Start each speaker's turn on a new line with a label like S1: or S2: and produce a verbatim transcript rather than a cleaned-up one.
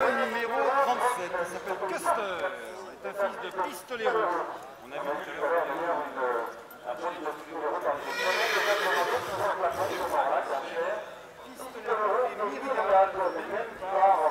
S1: Numéro trente-sept, il s'appelle Custer, est un fils de Pistolero. On a vu tout à l'heure. Pistolero et Myriam.